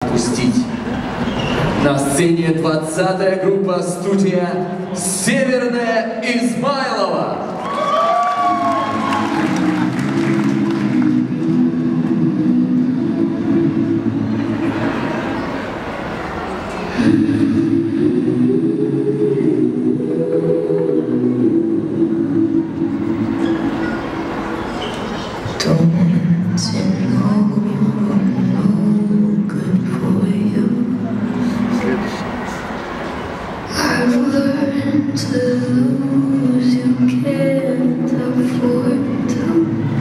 отпустить. На сцене 20-я группа студия «Северная Измайлова». To lose, you can't afford to.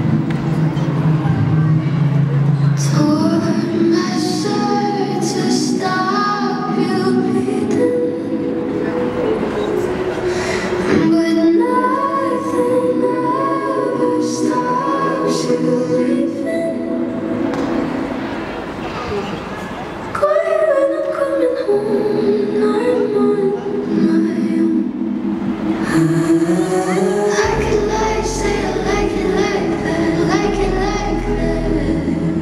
Tore my shirt to stop you bleeding, but nothing ever stops you leaving. Quiet when I'm coming home, I'm on my own. Like it like, say I like it like that, like it like that.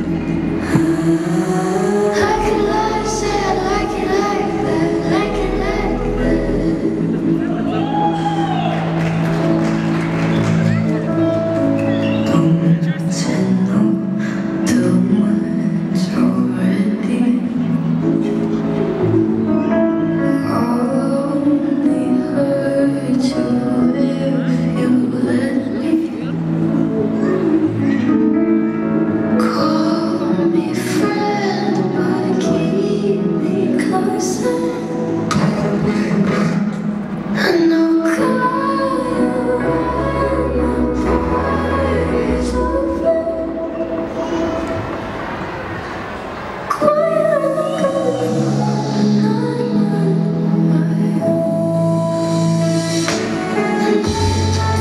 Like it like, say I like it like that, like it like that. Don't you know too much already? I'll only hurt you if you let me. Call me friend, but keep me closer. I know crying when my party's over. Quiet when I'm coming home, I'm on my own.